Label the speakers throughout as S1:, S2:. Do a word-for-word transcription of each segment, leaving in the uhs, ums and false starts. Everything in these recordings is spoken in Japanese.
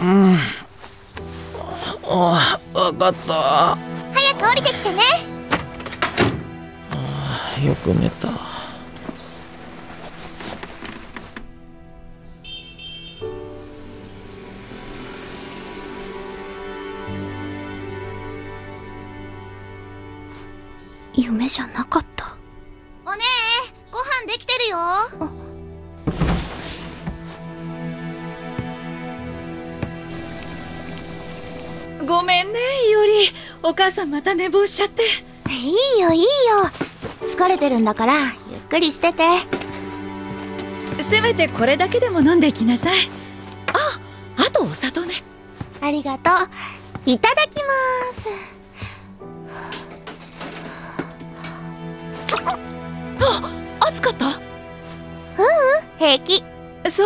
S1: うん。ああ、わかった。
S2: 早く降りてきてね。
S1: ああ、よく寝た。
S2: 夢じゃなかった。おねえ、ご飯できてるよ。
S3: ごめんね、いおり。お母さんまた寝坊しちゃって。
S2: いいよいいよ、疲れてるんだからゆっくりしてて。
S3: せめてこれだけでも飲んできなさい。あ、あとお砂糖ね。
S2: ありがとう。いただきます。
S3: あ、暑かった？ううん、
S2: 平気。
S3: そう。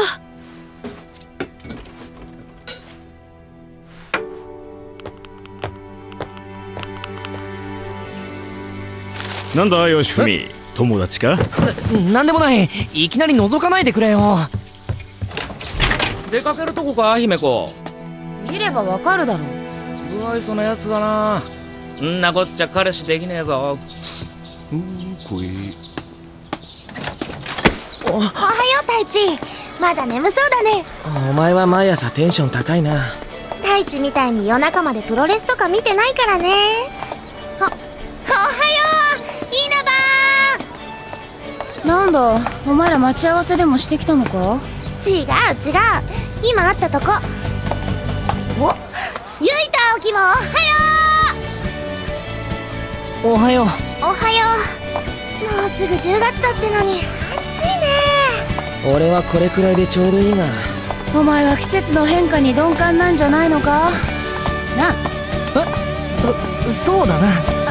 S4: なんだよしふみ、友達か？
S1: な、なんでもない。いきなり覗かないでくれよ。
S5: 出かけるとこか、姫子。
S6: 見ればわかるだろ。
S5: 不愛想なやつだな。んなこっちゃ彼氏できねえぞ。
S4: うーこい。
S2: おはよう太一、まだ眠そうだね。
S1: お前は毎朝テンション高いな。
S2: 太一みたいに夜中までプロレスとか見てないからね。お、おはよう稲葉。
S6: なんだ、お前ら待ち合わせでもしてきたのか？
S2: 違う違う、今会ったとこ。お、ゆいと青木もおはよう。
S1: おはよう。
S2: おはよう。もうすぐじゅうがつだってのに暑いね。
S1: 俺はこれくらいでちょうどいいが。
S6: お前は季節の変化に鈍感なんじゃないのかな。
S1: え、そ、そうだな。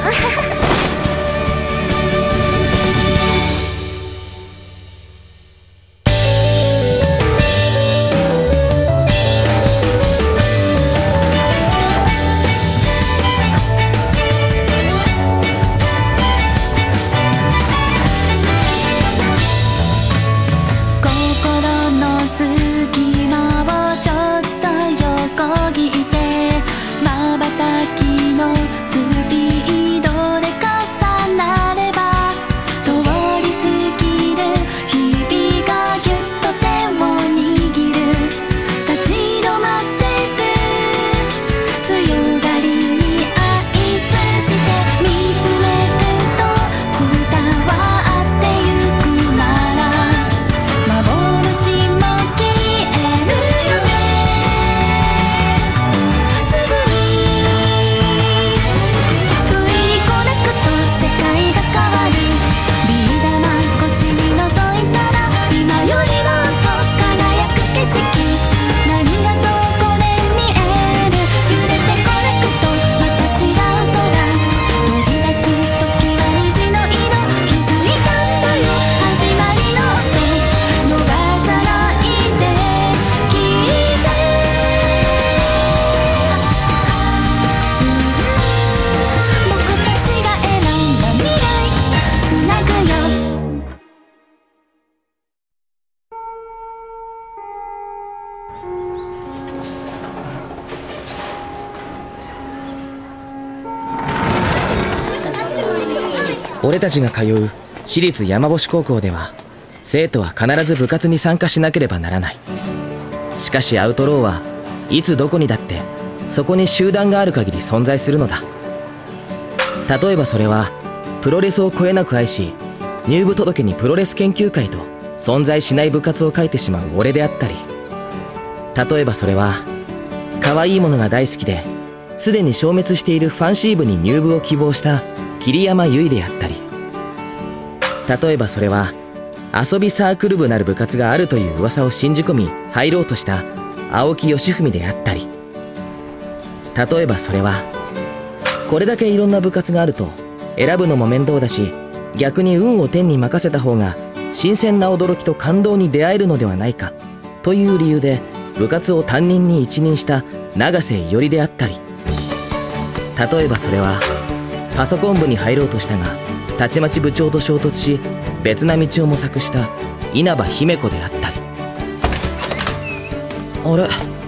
S1: 俺たちが通う私立山星高校では生徒は必ず部活に参加しなければならない。しかしアウトローはいつどこにだってそこに集団がある限り存在するのだ。例えばそれはプロレスをこえなく愛し入部届にプロレス研究会と存在しない部活を書いてしまう俺であったり、例えばそれは可愛いものが大好きですでに消滅しているファンシー部に入部を希望した桐山由衣であったり、例えばそれは遊びサークル部なる部活があるという噂を信じ込み入ろうとした青木義文であったり、例えばそれはこれだけいろんな部活があると選ぶのも面倒だし逆に運を天に任せた方が新鮮な驚きと感動に出会えるのではないかという理由で部活を担任に一任した永瀬伊織であったり、例えばそれはパソコン部に入ろうとしたがたちまち部長と衝突し別な道を模索した稲葉姫子であったり。あれ、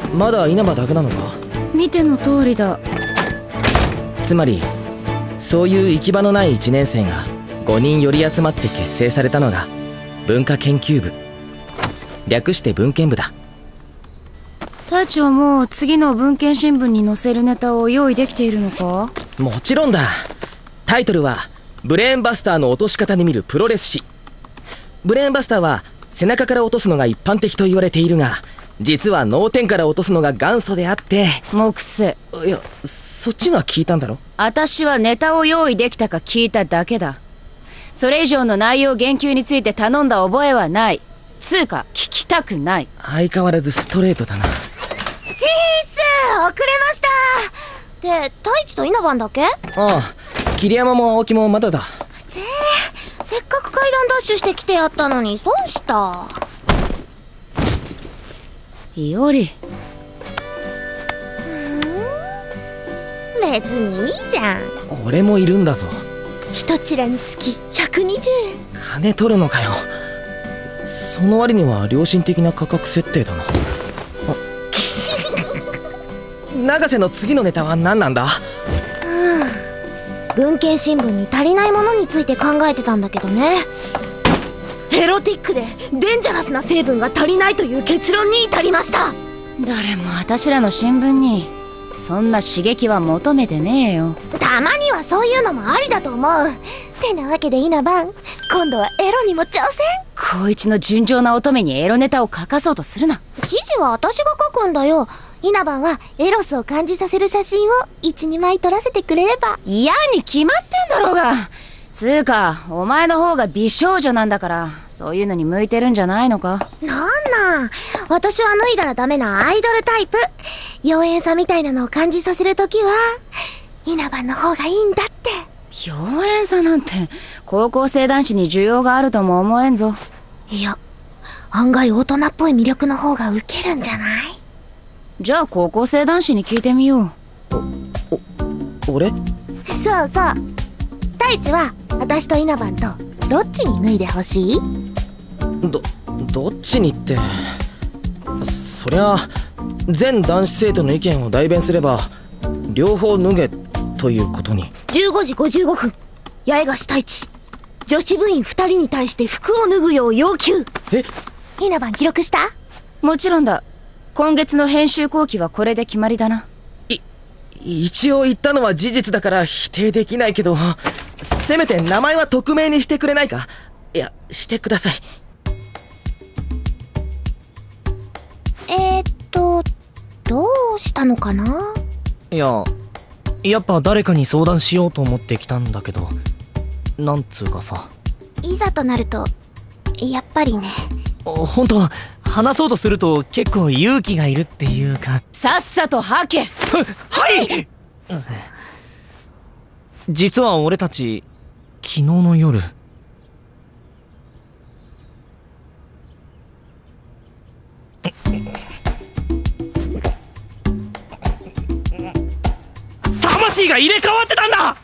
S1: まだ稲葉だけなのか？
S6: 見ての通りだ。
S1: つまりそういう行き場のないいちねん生がごにん寄り集まって結成されたのが文化研究部、略して文献部だ。
S6: 太一はもう次の文献新聞に載せるネタを用意できているのか？
S1: もちろんだ。タイトルはブレーンバスターの落とし方に見るプロレス史。ブレーンバスターは背中から落とすのが一般的と言われているが、実は脳天から落とすのが元祖であって。
S6: 木星。
S1: いや、そっちが聞いたんだろ？
S6: 私はネタを用意できたか聞いただけだ。それ以上の内容言及について頼んだ覚えはない。つうか聞きたくない。
S1: 相変わらずストレートだな。
S2: チース遅れました。で、太一と稲葉だけ？
S1: ああ、桐山も青木もまだだ。
S2: ちえ、せっかく階段ダッシュしてきてやったのに損した。
S6: いおり。
S2: 別にいいじゃん。
S1: 俺もいるんだぞ。
S2: 一チラにつきひゃくにじゅうえん。
S1: 金取るのかよ。その割には良心的な価格設定だな。永瀬の次のネタは何なんだ？
S2: 文献新聞に足りないものについて考えてたんだけどね。エロティックでデンジャラスな成分が足りないという結論に至りました。
S6: 誰も私らの新聞にそんな刺激は求めてねえよ。
S2: たまにはそういうのもありだと思う。てなわけで稲葉、今度はエロにも挑戦。
S6: 高一の純情な乙女にエロネタを書かそうとするな。
S2: 記事は私が書くんだよ。稲葉はエロスを感じさせる写真をいち、にまい撮らせてくれれば。
S6: 嫌に決まってんだろうが。つうかお前の方が美少女なんだから、そういうのに向いてるんじゃないのか？
S2: なんなん、私は脱いだらダメなアイドルタイプ。妖艶さみたいなのを感じさせるときは稲葉の方がいいんだって。
S6: 妖艶さなんて高校生男子に需要があるとも思えんぞ。
S2: いや、案外大人っぽい魅力の方がウケるんじゃない？
S6: じゃあ高校生男子に聞いてみよう。
S1: お、俺？
S2: そうそう。太一は私と稲葉とどっちに脱いでほしい？
S1: ど、どっちにって。そりゃ全男子生徒の意見を代弁すれば両方脱げということに。
S2: じゅうごじごじゅうごふん、八重樫太一、女子部員ふたりに対して服を脱ぐよう要求。
S1: え？
S2: 稲葉記録した？
S6: もちろんだ。今月の編集後期はこれで決まりだな。
S1: い、一応言ったのは事実だから否定できないけど、せめて名前は匿名にしてくれないか？いや、してください。
S2: えーっと、どうしたのかな？
S7: いや、やっぱ誰かに相談しようと思ってきたんだけど、なんつうかさ。
S2: いざとなると、やっぱりね。
S7: ほんと、話そうとすると結構勇気がいるっていうか。
S6: さっさと吐け。
S7: は、はい、実は俺たち、昨日の夜。魂が入れ替わってたんだ。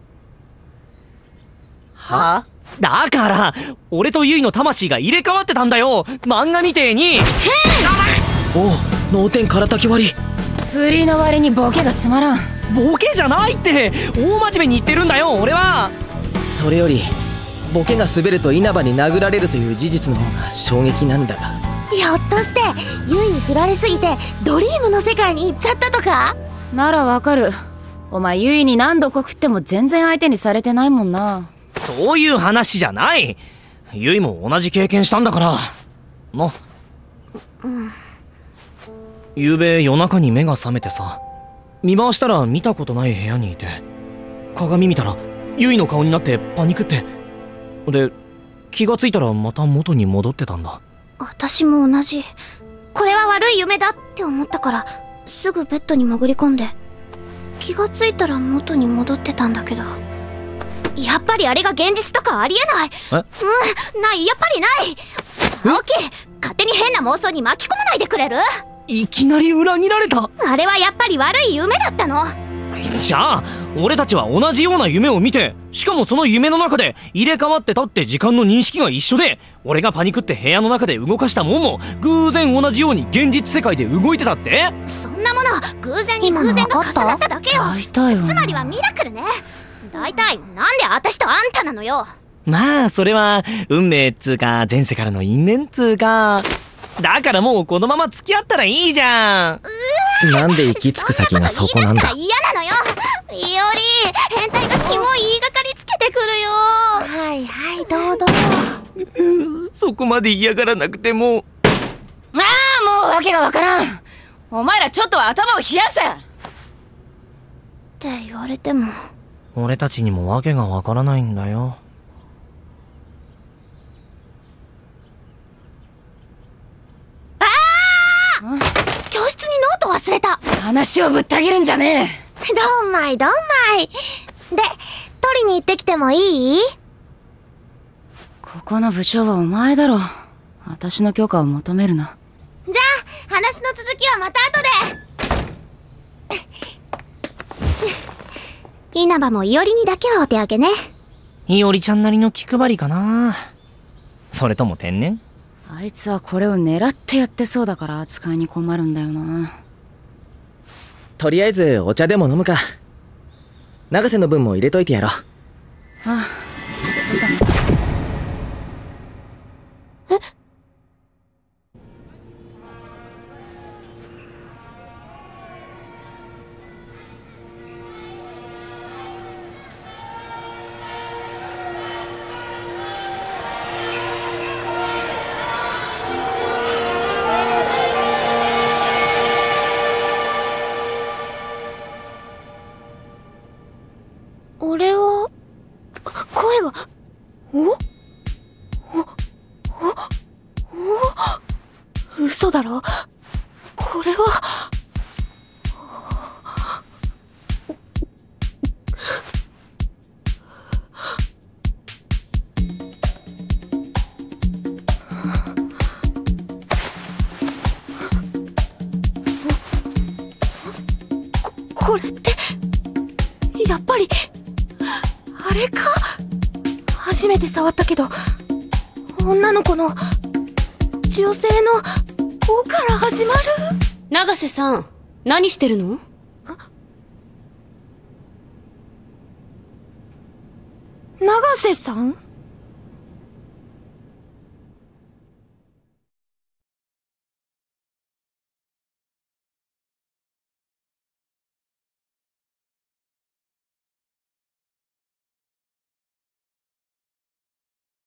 S1: は？
S7: だから俺とユイの魂が入れ替わってたんだよ、漫画みてえに。
S1: おう、脳天からたき割り。
S6: フリーの割にボケがつまらん。
S7: ボケじゃないって、大真面目に言ってるんだよ俺は。
S1: それよりボケが滑ると稲葉に殴られるという事実の方が衝撃なんだが。
S2: ひょっとしてユイに振られすぎてドリームの世界に行っちゃったとか？
S6: ならわかる。お前ユイに何度告っても全然相手にされてないもんな。
S7: そういう話じゃない。ユイも同じ経験したんだからな。うん。昨べ夜中に目が覚めてさ、見回したら見たことない部屋にいて、鏡見たらユイの顔になってパニクって、で気がついたらまた元に戻ってたんだ。
S2: 私も同じ。これは悪い夢だって思ったからすぐベッドに潜り込んで、気がついたら元に戻ってたんだけど、やっぱりあれが現実とかありえない。
S7: え？
S2: うん、ない、やっぱりない。青木、勝手に変な妄想に巻き込まないでくれる？
S7: いきなり裏切られた。
S2: あれはやっぱり悪い夢だったの。
S7: じゃあ俺たちは同じような夢を見て、しかもその夢の中で入れ替わってたって時間の認識が一緒で、俺がパニクって部屋の中で動かしたもんも偶然同じように現実世界で動いてたって？
S2: そんなもの偶然に偶然が重なっただけよ。
S6: 大体は
S2: つまりはミラクルね。大体なんで私とあんたなのよ。
S7: まあそれは運命っつうか前世からの因縁っつうか。だからもうこのまま付き合ったらいいじゃん。
S1: なんで行き着く先がそこなんだ。
S2: 嫌なのよ。いおり、変態がキモい言いがかりつけてくるよ。はいはいどうぞ。
S7: そこまで嫌がらなくても。
S6: ああ、もう訳がわからん。お前らちょっとは頭を冷やせ
S2: って言われても。
S7: 俺たちにも訳がわからないんだよ。
S2: 教室にノート忘れた。
S6: 話をぶった切るんじゃねえ。
S2: どんまいどんまい。で、取りに行ってきてもいい？
S6: ここの部長はお前だろ。私の許可を求めるな。
S2: じゃあ話の続きはまた後で。稲葉もいおりにだけはお手上げね。
S7: いおりちゃんなりの気配りかな。それとも天然？
S6: あいつはこれを狙ってやってそうだから扱いに困るんだよな。
S1: とりあえずお茶でも飲むか。永瀬の分も入れといてやろう。
S6: ああ、そうだね。
S2: え？俺は声がおおお嘘だろ。これはこ、これってやっぱりあれか。初めて触ったけど女の子の女性の「お」から始まる。
S8: 永瀬さん、何してるの？
S2: 永瀬さん？